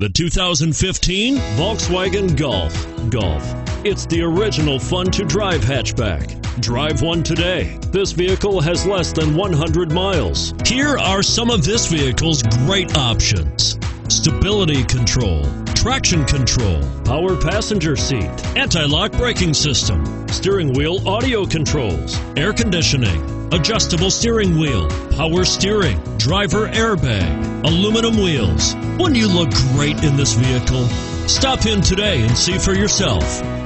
The 2015 Volkswagen Golf. It's the original fun-to-drive hatchback. Drive one today. This vehicle has less than 100 miles. Here are some of this vehicle's great options: stability control, traction control, power passenger seat, anti-lock braking system, steering wheel audio controls, air conditioning, adjustable steering wheel, power steering, driver airbag, aluminum wheels. Wouldn't you look great in this vehicle? Stop in today and see for yourself.